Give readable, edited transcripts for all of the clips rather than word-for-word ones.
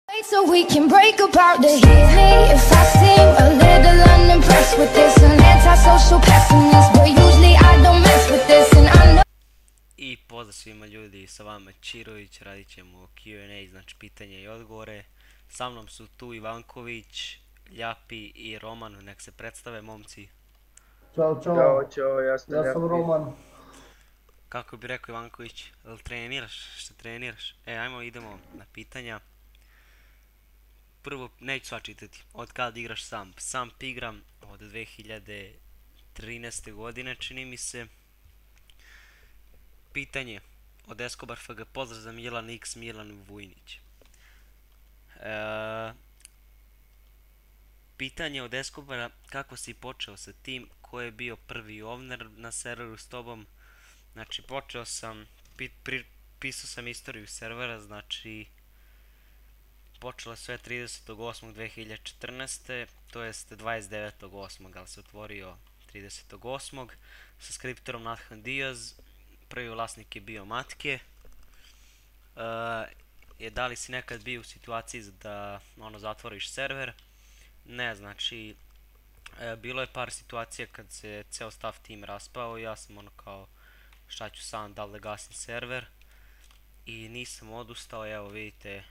So we can break apart the hit me if I seem a little unimpressed with this. An antisocial pessimist, but usually I don't mess with this, and I know. I pozdrav svima ljudi, sa vama Čirović, radit ćemo Q&A, znači pitanje i odgovore. Sa mnom su tu Ivanković, Ljapi i Roman, nek se predstave momci. Ćao, čao. Ćao, ja sam Roman. Kako bi rekao Ivanković, jel treniraš, šta treniraš? Ajmo idemo na pitanja. Prvo, neću sva čitati, od kad igraš Samp? Samp igram od 2013. godine, čini mi se. Pitanje od Escobar FG, pozdrav za Milan X, Milan Vujnić. Pitanje od Escobara, kako si počeo sa tim, ko je bio prvi ovner na serveru s tobom? Znači, počeo sam, pisao sam istoriju servera, znači, počelo sve 30.8.2014. To jest 29.8. ali se otvorio 30.8. sa skriptorom Nathan Diaz. Prvi vlasnik je bio Matke. Da li si nekad bio u situaciji da zatvoriš server? Ne, znači bilo je par situacija kad se ceo staff team raspao i ja sam kao šta ću sam, da li da gasim server, i nisam odustao. Evo vidite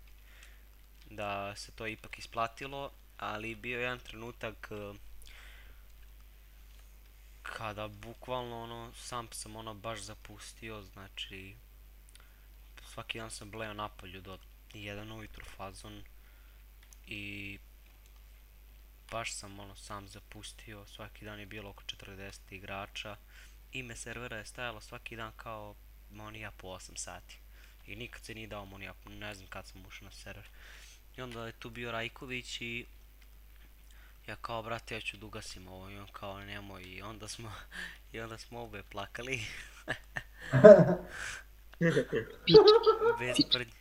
da se to ipak isplatilo, ali bio je jedan trenutak kada bukvalno Samp sam baš zapustio, znači svaki dan sam bleo napolju do 1 ujutru fazon i baš sam sam zapustio. Svaki dan je bilo oko 40 igrača, ime servera je stajalo svaki dan kao monija po 8 sati i nikad se nije dao monija, ne znam kad sam ušao na server. I onda je tu bio Rajković i ja kao, brate, ja ću da ugasim ovo, i on kao, nemoj, i onda smo oboje plakali. Bez prdnje.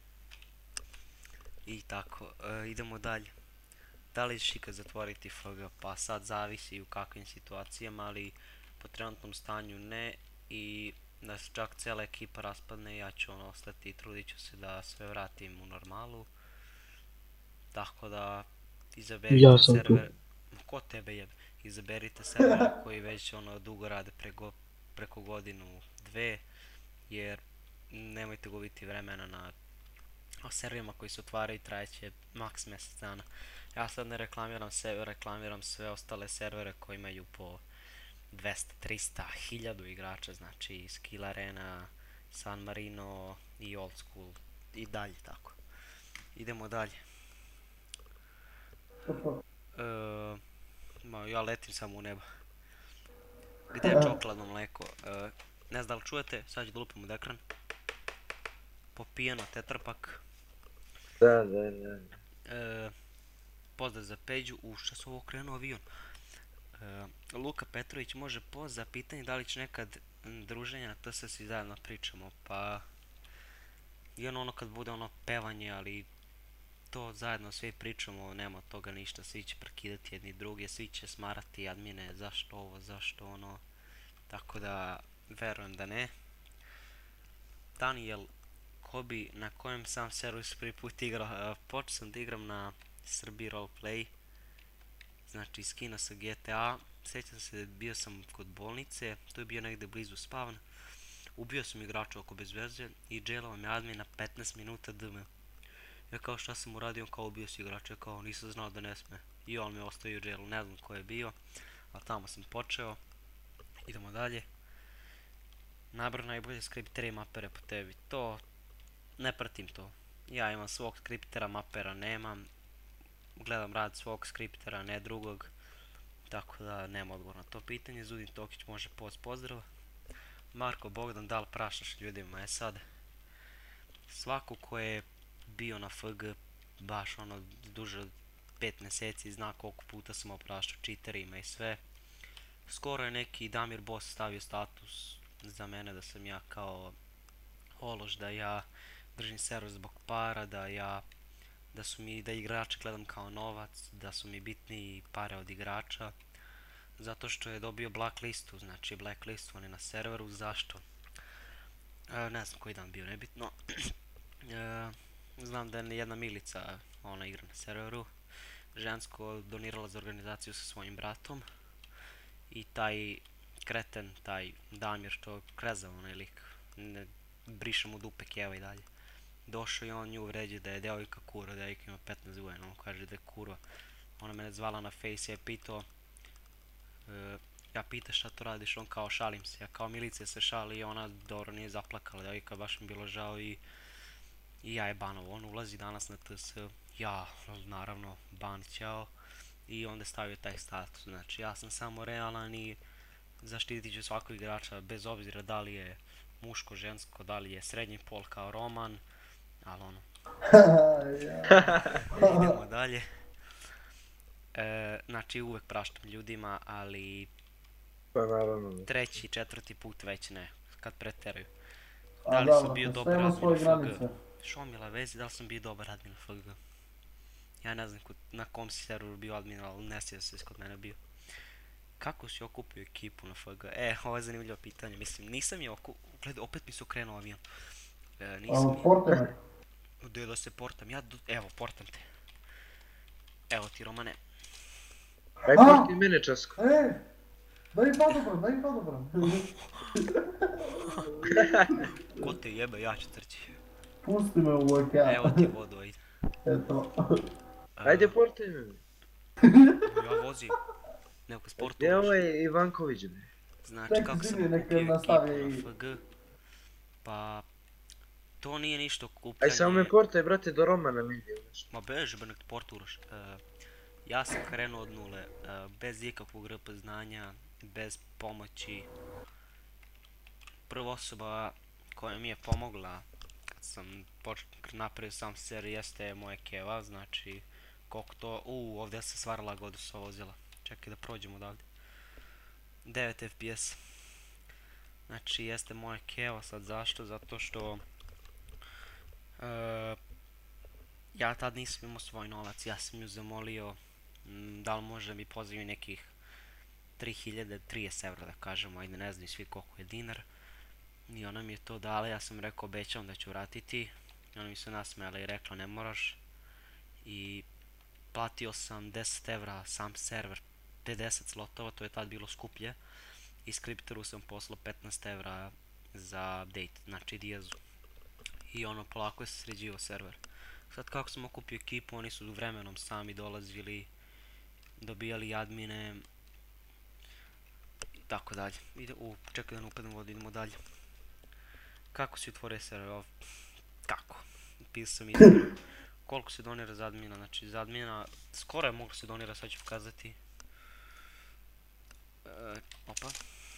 I tako, idemo dalje. Da li ćeš ikad zatvoriti FG? Pa sad zavisi u kakvim situacijama, ali po trenutnom stanju ne, i da se čak cijela ekipa raspadne, ja ću ostati i trudit ću se da sve vratim u normalu. Tako da izaberite server, ko tebe jebe, izaberite server koji već dugo rade preko godinu, dve, jer nemojte gubiti vremena na serverima koji se otvaraju i trajeće maks mjesec dana. Ja sad ne reklamiram sebe, reklamiram sve ostale servere koji imaju po 200, 300, 1000 igrača, znači Skill Arena, San Marino i Old School i dalje tako. Idemo dalje. Ja letim samo u nebo. Gdje je čokoladno mleko? Ne znam da li čujete, sad ću da lupim od ekran. Popijeno tetrapak. Da. Pozdrav za Peđu. Šta su ovo krenuo avion? Luka Petrović može za pitanje da li će nekad druženja na TS svi zajedno pričamo. Pa i kad bude pevanje, ali to zajedno svi pričamo, nema od toga ništa, svi će prekidati jedni druge, svi će smarati admine zašto ovo, zašto ono, tako da verujem da ne. Daniel Kobi, na kojem sam serveru prvi put igrao? Počeo sam da igram na Srbiji Roleplay, znači skinuo sam GTA, sjećam se bio sam kod bolnice, to je bio negde blizu spawn, ubio sam igrača oko bez veze i jailao me admin na 15 minuta DM. Ja kao šta sam uradio, kao ubio si igrača, kao nisam znao da ne sme. I on me ostavio u jailu, ne znam ko je bio, ali tamo sam počeo. Idemo dalje. Nabro najbolje skriptere i mapere po tebi. To, ne pratim to. Ja imam svog skriptera, mapera nemam. Gledam rad svog skriptera, ne drugog. Tako da nema odgovor na to pitanje. Zudin Tokić može pozdrav. Marko Bogdan, da li prašaš ljudima? Sad, svako ko je bio na FG baš duže od 5 mjeseci zna koliko puta sam opraštao cheaterima i sve. Skoro je neki Damir Boss stavio status za mene da sam ja kao ološ, da ja držim server zbog para, da igrače gledam kao novac, da su mi bitniji pare od igrača, zato što je dobio blacklistu, znači blacklistu on je na serveru. Zašto? Ne znam koji dan bio, nebitno. znam da je jedna Milica, ona igra na serveru, žensko donirala za organizaciju sa svojim bratom i taj kreten, taj Damir što krezao onaj lik, ne, briše mu dupe keva i dalje. Došao i on nju vređe da je devojka kurva, devojka ima 15 godina, on kaže da je kurva. Ona mene zvala na face, ja pitao, ja pita šta to radiš, on kao šalim se, ja kao Milicija se šali i ona dobro nije zaplakala, devojka baš mi bilo žao i ja je banovo, on ulazi danas na TS, ja naravno ban ćao i onda stavio taj status, znači ja sam samo realan i zaštitit ću svakog igrača bez obzira da li je muško, žensko, da li je srednji pol kao Roman, ali ono, idemo dalje. Znači uvek praštam ljudima, ali Pa naravno. treći, četvrti put već ne, kad preteraju. Da li sam bio dobar admin FG? Šomila vezi, da li sam bio dobar admin FG? Ja ne znam na kom si serveru bio admin, ali ne sjeća se kod mene bio. Kako si okupio ekipu na FG? Ovo je zanimljivo pitanje, mislim, nisam je gledaj, opet mi se okrenuo avion. Porte me. Gdje da se portam, evo, portam te. Evo ti, Romane. Aj, porti mene časko. Daj padobran. Ko te jebe, ja ću trći. Pusti me u okean. Evo ti vodu, ajde. Eto. Ajde, portaj me. Ja vozim. Neko sportu. Gdje ovo je Ivanković? Znači, Tek kako sam zimi, neka okupio nastavi ekipu na FG. Pa, to nije ništa okupljanje. Aj, samo me portaj, brate, do Romana mi ide. Ma beži, nek te porturaš. Ja sam krenuo od nule, bez ikakvog RP znanja, bez pomoći. Prva osoba koja mi je pomogla kad sam napravio sam seriju jeste moja keva, znači koliko to... ovdje se stvarala godu sa vozila. Čekaj da prođemo odavde. 9 FPS. Znači jeste moja keva, sad zašto? Zato što... ja tad nisam imao svoj novac, ja sam ju zamolio da li može mi pozivio nekih 3030 evra da kažemo, ajde ne znam svi koliko je dinar. I ona mi je to dala, ja sam rekao obećavam da ću vratiti. Ona mi se nasmijala i rekla ne moraš. I platio sam 10 evra sam server, 50 slotova, to je tad bilo skuplje. I Skripteru sam poslao 15 evra za update, znači Diazu. I ono polako je se sređivao server. Sad kako sam okupio ekipu, oni su vremenom sami dolazili, dobijali admine i tako dalje. Čekaj da ne upadem vodu, idemo dalje. Kako si otvorio server? Kako? Pisao sam izmjenu. Koliko se donira za admina? Znači za admina skoro je moglo se donira, sad ću pokazati. Opa.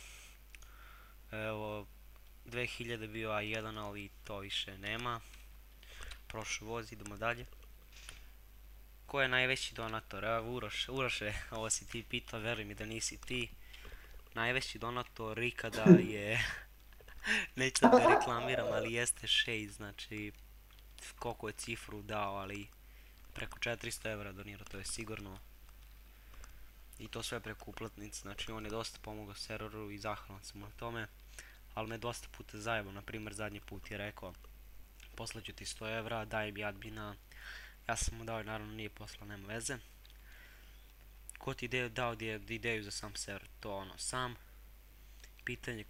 Evo 2000 bio A1, ali to više nema. Prošao voz, idemo dalje. Ko je najveći donator? Evo Uroše, ovo si ti pitao, veruj mi da nisi ti. Najveći donator ikada je... Neću da ga reklamiram, ali jeste Shade, znači... Koliko je cifru dao, ali... Preko 400 evra donirao, to je sigurno. I to sve preko uplatnice, znači on je dosta pomogao serveru i zahvalan sam na tome. Ali me dosta puta zajebao, na primjer zadnji put je rekao poslaću ti 100 evra, daj mi admina. Ja sam mu dao i naravno nije poslao, nema veze. Ko ti dao ideju za sam server? To ono sam. Pitanje,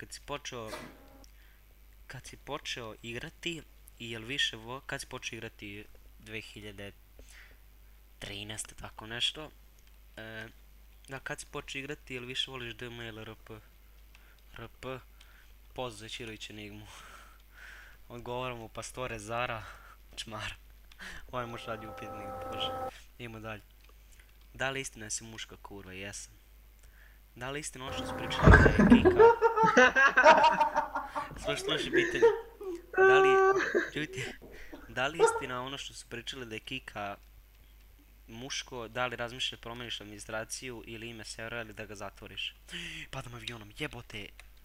kad si počeo igrati, i jel više kad si počeo igrati 2013. tako nešto. Da, kad si počeo igrati, jel više voliš DM ili RP? RP. Pozdrav za Čirović Enigmu. Odgovaram u Pastore Zara. Čmar. Ovaj muž radi upitnik, bože. Idemo dalje. Da li istina da si muška kurva? Jesam. Da li istina ono što su pričali da je Kika? Slušaj pitanje. Da li istina ono što su pričali da je Kika muško, da li razmišljaš promeniš administraciju ili ime servera ili da ga zatvoriš? Padam avionom, jebote.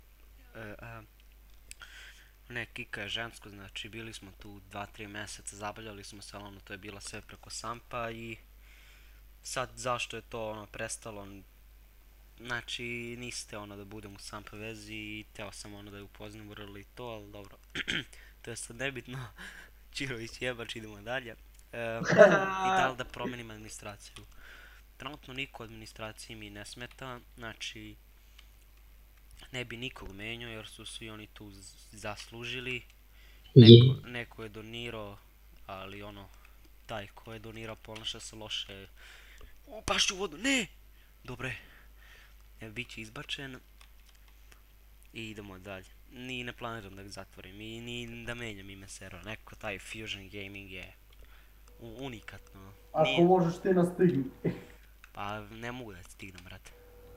Ne, Kika je žensko, znači bili smo tu 2-3 mjeseca, zabavljali smo se, ali ono to je bilo sve preko Sampa i sad zašto je to ono prestalo, znači niste ono da budem u Sampa vezi i teo sam ono da je upoznam urali to, ali dobro, to je sad nebitno. Čirović jebač, idemo dalje. I da li da promijenim administraciju? Trenutno niko administraciji mi ne smeta, znači ne bi nikog menjao jer su svi oni tu zaslužili. Neko je donirao, ali ono, taj ko je donirao ponaša se loše. Pašću u vodu, ne! Dobre. Bit će izbačen. I idemo dalje. Ni ne planiram da ga zatvorim i ni da menjam ime servera. Neko taj Fusion Gaming je unikatno. Ako možeš ti nas stigni. Pa ne mogu da stignem, brate.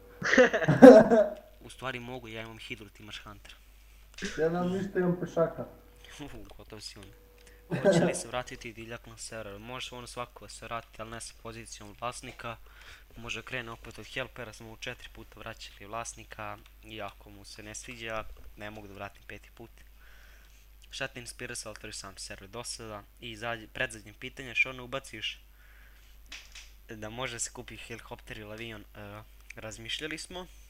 U stvari mogu, ja imam Hidru, ti imaš Hunter. Ja nam ništa imam pešaka. Gotov si onda. Hoće li se vratiti divljak na server? Može ono svako se vratiti, ali ne sa pozicijom vlasnika. Može krene opet od helpera, smo mu 4 puta vraćali vlasnika. I ako mu se ne sviđa, ne mogu da vratim 5. put. Šta te inspira sa otvori sam server do sada? I predzadnje pitanje, što ne ubaciš da može se kupi helikopter ili avion? Razmišljali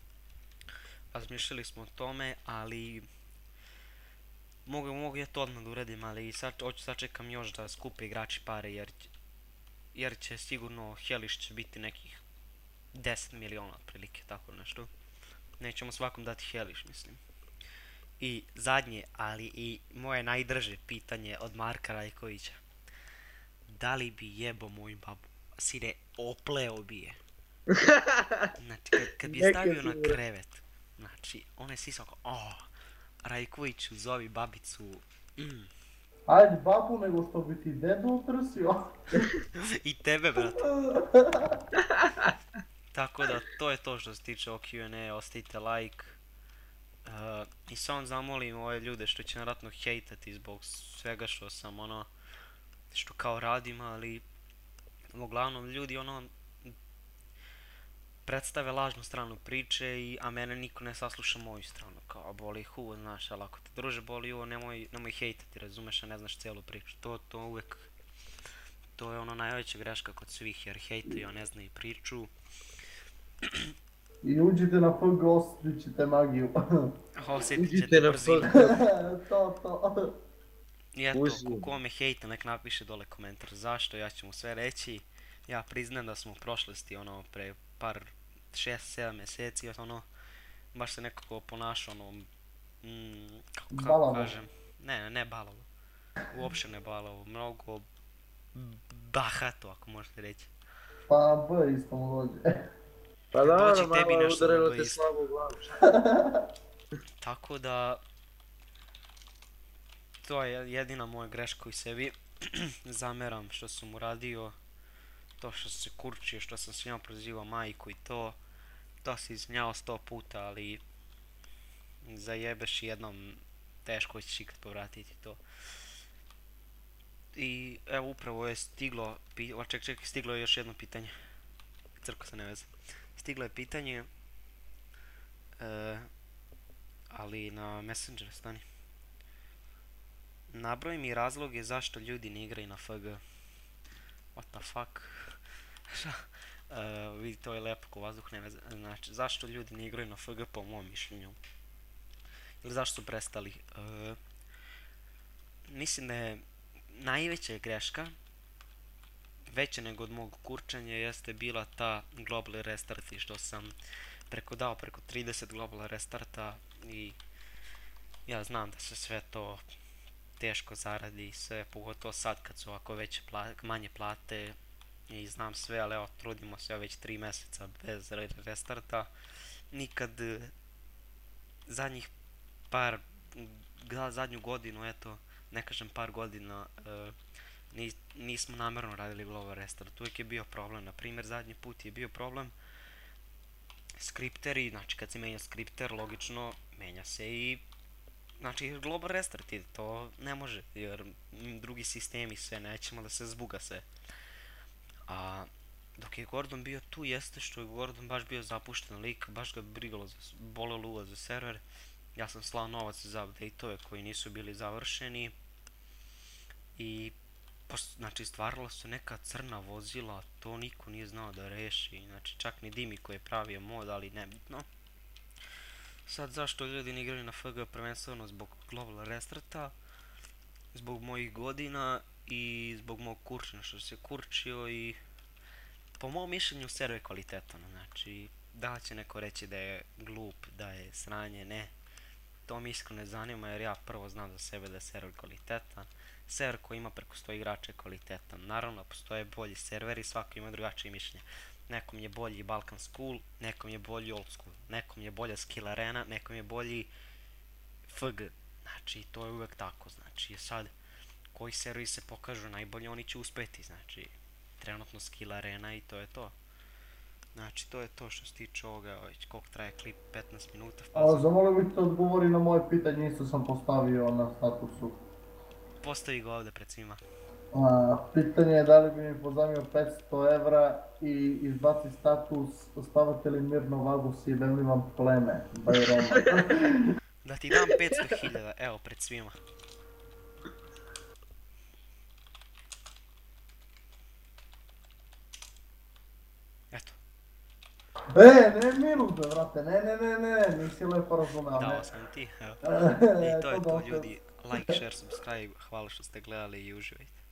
smo o tome, ali mogu ja to odmah da uradim, ali hoću sačekam još da skupe igrači pare, jer će sigurno Heliš će biti nekih 10 miliona otprilike, tako nešto. Nećemo svakom dati Heliš, mislim. I zadnje, ali i moje najdraže pitanje od Marka Rajkovića. Da li bi jebo moju babu? Sine, opleo bi je. Znači, kad bi je stavio na krevet, znači, on je sisao kao, Rajkoviću, zovi babicu. Ajde babu, nego što bi ti dedu utrsio. I tebe, brate. Tako da, to je to što se tiče o Q&A, ostavite like. I samo zamolim ove ljude što će naravno hejtati zbog svega što sam što kao radim, ali uglavnom ljudi predstave lažnu stranu priče, a mene niko ne sasluša moju stranu, kao boli ih uvo, znaš, ali ako te druže boli uvo, nemoj hejtati, razumeš, a ne znaš cijelu priču, to uvek, to je najveća greška kod svih, jer hejtaju, a ne znaju priču. I uđite na FG, osjetit ćete magiju. Osjetit ćete brzinu. To. I eto, ko me hejta, nek napiše dole komentar zašto, ja ću mu sve reći. Ja priznam da smo u prošlosti, pre par 6-7 mjeseci, baš se nekako ponašao, kako kažem, ne balavo, uopće ne balavo, mnogo bahato, ako možete reći. Pa B isto mu dođe. Pa da, malo udarilo te slabo u glavu. Tako da, to je jedina moja greška koju sebi zameram što sam uradio. To što se kurčio, što sam svima prozivao majku i to se izvinjavao 100 puta, ali zajebeš jednom, teško ćeš ikad povratiti to. I evo upravo je stiglo, stiglo je još jedno pitanje. Crko se ne veze. Stiglo je pitanje, ali na Messenger stani. Nabroj mi razloge zašto ljudi ne igraju na FG. What the fuck? Vidite, to je lepo ko vazduh, ne veze. Znači, zašto ljudi ne igraju na FG po mom mišljenju? Ili zašto su prestali? Mislim da je najveća greška, veća nego od mog kurčanja, jeste bila ta global restart i što sam preko 30 global restarta i ja znam da se sve to teško zaradi, sve pogotovo sad kad su ovako manje plate i znam sve, ali evo trudimo se već 3 mjeseca bez restarta. Nikad zadnju godinu, eto, ne kažem par godina, nismo namjerno radili global restart. Uvijek je bio problem, na primjer zadnji put je bio problem skripteri, znači kad se menja skripter, logično menja se i znači global restart ide, to ne može, jer drugi sistemi sve, nećemo da se zbuga sve. A dok je Gordon bio tu, jeste što je Gordon baš bio zapušten lik, baš ga bolelo uvo za server. Ja sam slao novac za update-ove koji nisu bili završeni i znači stvarala su neka crna vozila, to niko nije znao da reši, znači čak ni Dimi koji je pravio mod, ali nebitno. Sad zašto ljudi ne igraju na FG, prvenstveno zbog global restarta, zbog mojih godina i zbog mog kurčina što se kurčio i po mom mišljenju server je kvalitetan, znači da li će neko reći da je glup, da je sranje, ne. To mi iskreno ne zanima jer ja prvo znam za sebe da je server kvalitetan. Server koji ima preko 100 igrača je kvalitetan. Naravno, postoje bolji serveri, svako ima drugačije mišljenje. Nekom je bolji Balkan School, nekom je bolji Old School, nekom je bolja Skill Arena, nekom je bolji FG. Znači, to je uvek tako, znači, sad, koji serveri se pokažu najbolje, oni će uspeti, znači, trenutno Skill Arena i to je to. Znači, to je to što se tiče ovoga, koliko traje klip, 15 minuta. A zamolio bih te odgovori na moje pitanje, isto sam postavio na statusu. Postavi ga ovdje pred svima. Pitanje je da li bi mi pozajmio 500 evra i izbaci status stavate li mirno vagu si veli vam pleme, by Roma. Da ti dam 500.000, evo pred svima. Eto. Ne minute, vrate, ne, nisi lepo razumeo. Dao sam ti, evo. I to je to ljudi, like, share, subscribe, hvala što ste gledali i uživajte.